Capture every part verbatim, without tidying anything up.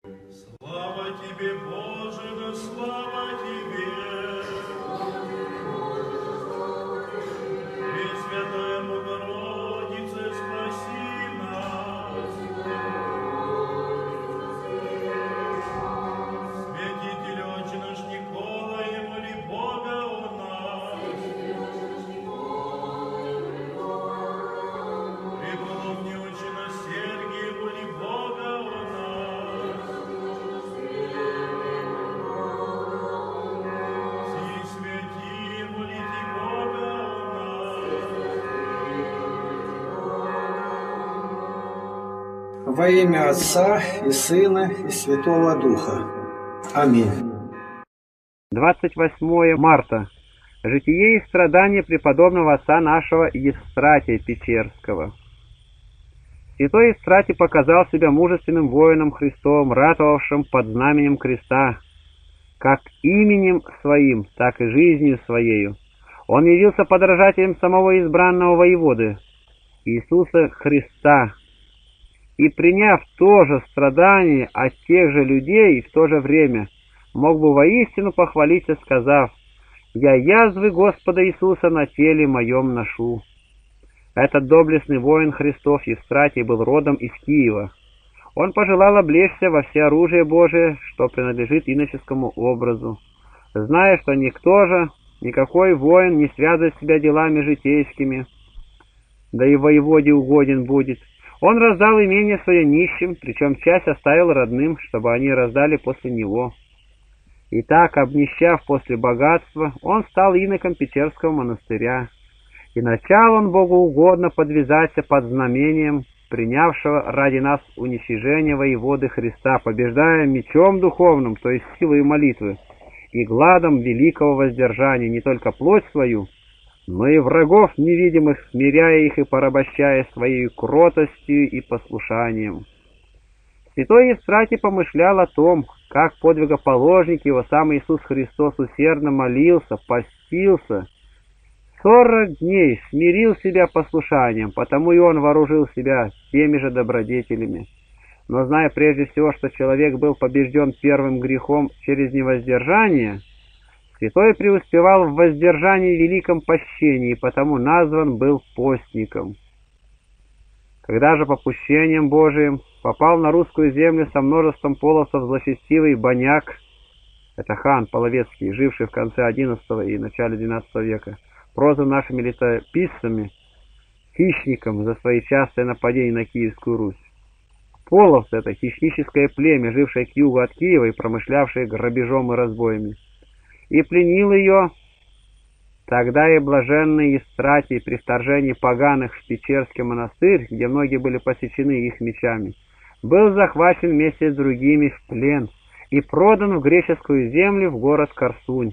Слава тебе, Боже, да слава тебе! Пресвятая Богородице, спаси нас! Святитель Отче наш Николай, моли Бога о нас! Преподобный Отче наш Сергий, моли Бога о нас! Все святые, молите Бога о нас! Во имя Отца и Сына и Святого Духа. Аминь. двадцать восьмое марта. Житие и страдания преподобного отца нашего Евстратия Печерского. Святой Евстратий показал себя мужественным воином Христовым, ратовавшим под знаменем креста, как именем своим, так и жизнью своею. Он явился подражателем самого избранного воеводы, Иисуса Христа, и, приняв то же страдание от тех же людей, в то же время мог бы воистину похвалиться, сказав: «Я язвы Господа Иисуса на теле моем ношу». Этот доблестный воин Христов Евстратий был родом из Киева. Он пожелал облечься во всеоружие Божие, что принадлежит иноческому образу, зная, что никто же, никакой воин не связывает себя делами житейскими, да и воеводе угоден будет. Он раздал имение свое нищим, причем часть оставил родным, чтобы они раздали после него. Итак, обнищав после богатства, он стал иноком Печерского монастыря, и начал он богоугодно подвязаться под знамением принявшего ради нас уничижение воеводы Христа, побеждая мечом духовным, то есть силой молитвы, и гладом великого воздержания не только плоть свою, но и врагов невидимых, смиряя их и порабощая своей кротостью и послушанием. Святой Евстратий помышлял о том, как подвигоположник его сам Иисус Христос усердно молился, постился, сорок дней смирил себя послушанием, потому и он вооружил себя теми же добродетелями. Но зная прежде всего, что человек был побежден первым грехом через невоздержание, святой преуспевал в воздержании великом пощении, и потому назван был постником. Когда же попущением Божиим попал на русскую землю со множеством полосов злочестивый Боняк, это хан Половецкий, живший в конце одиннадцатого и начале двенадцатого века, прозван нашими летописцами хищником за свои частые нападения на Киевскую Русь. Половцы — это хищническое племя, жившее к югу от Киева и промышлявшее грабежом и разбоями. И пленил ее тогда и блаженный Евстратий при вторжении поганых в Печерский монастырь, где многие были посечены их мечами, был захвачен вместе с другими в плен и продан в греческую землю в город Корсунь.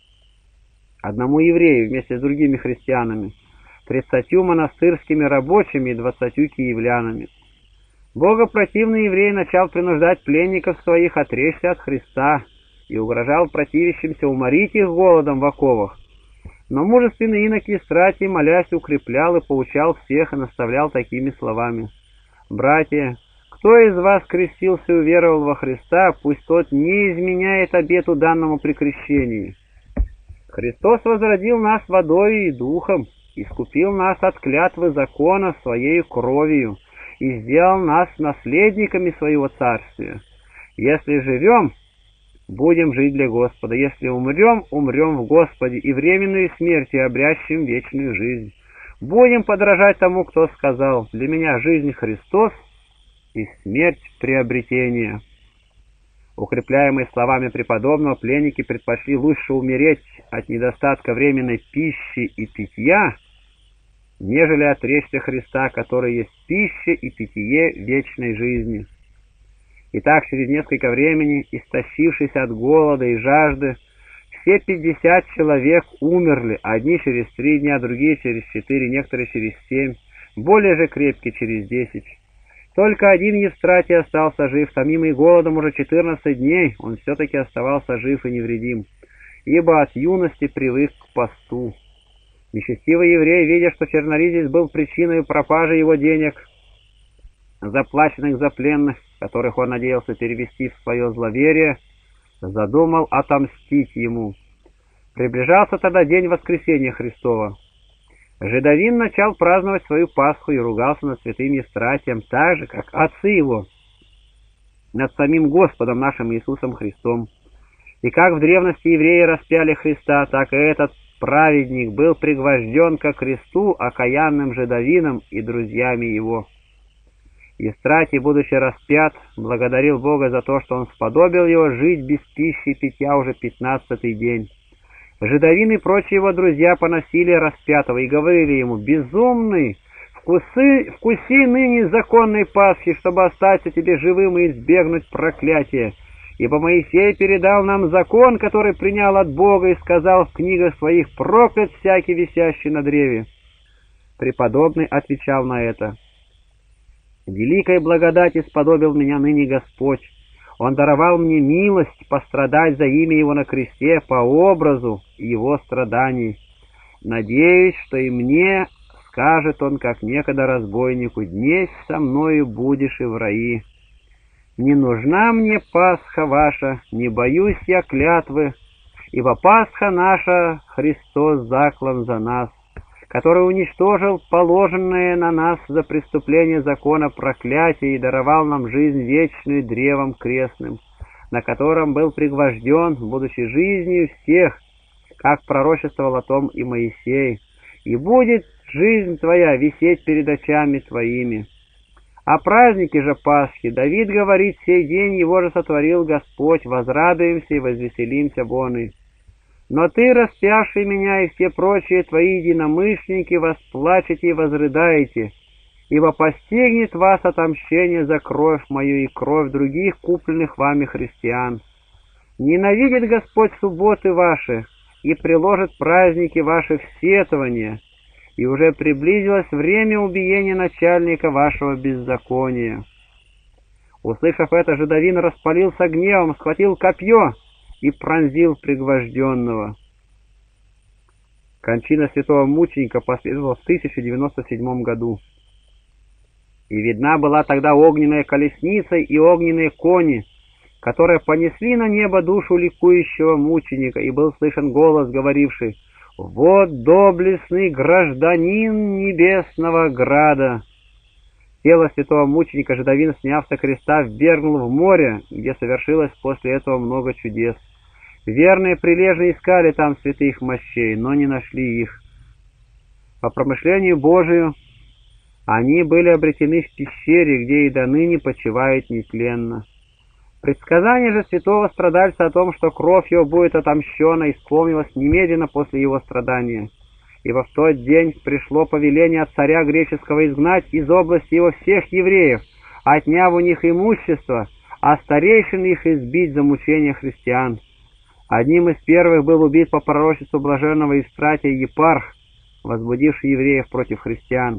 Одному еврею вместе с другими христианами, тридцатью монастырскими рабочими и двадцатью киевлянами. Богопротивный еврей начал принуждать пленников своих отречься от Христа и угрожал противящимся уморить их голодом в оковах. Но мужественный инок Евстратий, молясь, укреплял и поучал всех и наставлял такими словами: «Братья, кто из вас крестился и уверовал во Христа, пусть тот не изменяет обету данному при крещении. Христос возродил нас водой и духом, искупил нас от клятвы закона своей кровью и сделал нас наследниками своего царствия. Если живем, будем жить для Господа, если умрем, умрем в Господе, и временную смертью обрящем вечную жизнь. Будем подражать тому, кто сказал: для меня жизнь Христос и смерть приобретение». Укрепляемые словами преподобного, пленники предпочли лучше умереть от недостатка временной пищи и питья, нежели отречься Христа, который есть пища и питье вечной жизни. Итак, через несколько времени, истощившись от голода и жажды, все пятьдесят человек умерли, одни через три дня, другие через четыре, некоторые через семь, более же крепкие через десять. Только один Евстратий остался жив, томимый голодом уже четырнадцать дней, он все-таки оставался жив и невредим, ибо от юности привык к посту. Нечестивый еврей, видя, что черноризец был причиной пропажи его денег, заплаченных за пленных, которых он надеялся перевести в свое зловерие, задумал отомстить ему. Приближался тогда день воскресения Христова. Жидовин начал праздновать свою Пасху и ругался над святым Евстратием так же, как отцы его, над самим Господом нашим Иисусом Христом. И как в древности евреи распяли Христа, так и этот праведник был пригвожден ко кресту окаянным жидовином и друзьями его. Евстратий, будучи распят, благодарил Бога за то, что он сподобил его жить без пищи и питья уже пятнадцатый день. Жидовин и прочие его друзья поносили распятого и говорили ему: «Безумный, вкусы, вкуси ныне законной Пасхи, чтобы остаться тебе живым и избегнуть проклятия. Ибо Моисей передал нам закон, который принял от Бога и сказал в книгах своих: проклят всякий, висящий на древе». Преподобный отвечал на это: «Великой благодати сподобил меня ныне Господь. Он даровал мне милость пострадать за имя Его на кресте по образу Его страданий. Надеюсь, что и мне скажет Он, как некогда разбойнику: днесь со мною будешь и в раи. Не нужна мне Пасха ваша, не боюсь я клятвы, ибо Пасха наша Христос заклан за нас, который уничтожил положенное на нас за преступление закона проклятие и даровал нам жизнь вечную древом крестным, на котором был пригвожден, будучи жизнью всех, как пророчествовал о том и Моисей, и будет жизнь твоя висеть перед очами твоими. О празднике же Пасхи Давид говорит: сей день его же сотворил Господь, возрадуемся и возвеселимся боны. Но ты, распявший меня, и все прочие твои единомышленники, восплачете и возрыдаете, ибо постигнет вас отомщение за кровь мою и кровь других купленных вами христиан. Ненавидит Господь субботы ваши и приложит праздники ваши в сетование, и уже приблизилось время убиения начальника вашего беззакония». Услышав это, Жидовин распалился гневом, схватил копье и пронзил пригвожденного. Кончина святого мученика последовала в тысяча девяносто седьмом году. И видна была тогда огненная колесница и огненные кони, которые понесли на небо душу ликующего мученика, и был слышен голос, говоривший: «Вот доблестный гражданин небесного града». Тело святого мученика Жидовин, сняв со креста, ввергнул в море, где совершилось после этого много чудес. Верные прилежно искали там святых мощей, но не нашли их. По промышлению Божию они были обретены в пещере, где и до ныне почивают нетленно. Предсказание же святого страдальца о том, что кровь его будет отомщена, исполнилось немедленно после его страдания. Ибо в тот день пришло повеление от царя греческого изгнать из области его всех евреев, отняв у них имущество, а старейшин их избить за мучения христиан. Одним из первых был убит по пророчеству блаженного Евстратия Епарх, возбудивший евреев против христиан.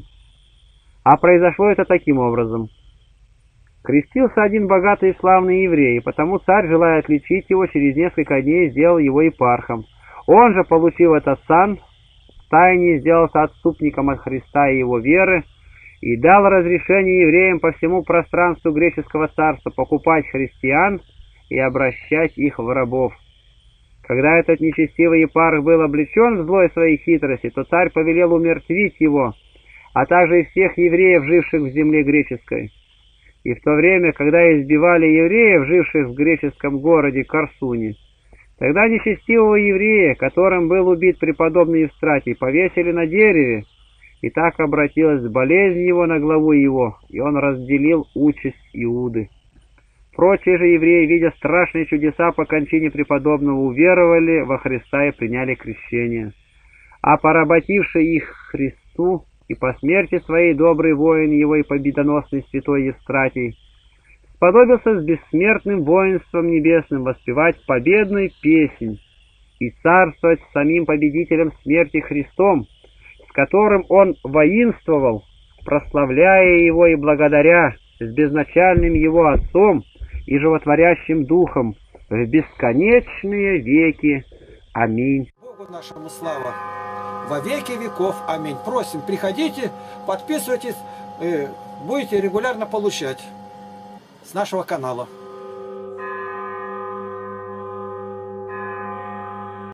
А произошло это таким образом. Крестился один богатый и славный еврей, и потому царь, желая отличить его, через несколько дней сделал его епархом. Он же, получив этот сан, втайне сделался отступником от Христа и его веры, и дал разрешение евреям по всему пространству греческого царства покупать христиан и обращать их в рабов. Когда этот нечестивый епарх был облечен в злой своей хитрости, то царь повелел умертвить его, а также и всех евреев, живших в земле греческой. И в то время, когда избивали евреев, живших в греческом городе Корсуне, тогда нечестивого еврея, которым был убит преподобный Евстратий, повесили на дереве, и так обратилась болезнь его на главу его, и он разделил участь Иуды. Прочие же евреи, видя страшные чудеса по кончине преподобного, уверовали во Христа и приняли крещение. А поработивший их Христу и по смерти своей добрый воин его и победоносный святой Евстратий сподобился с бессмертным воинством небесным воспевать победную песнь и царствовать с самим победителем смерти Христом, с которым он воинствовал, прославляя его и благодаря с безначальным его Отцом и животворящим Духом в бесконечные веки. Аминь. Богу нашему слава во веки веков. Аминь. Просим, приходите, подписывайтесь, будете регулярно получать. с нашего канала.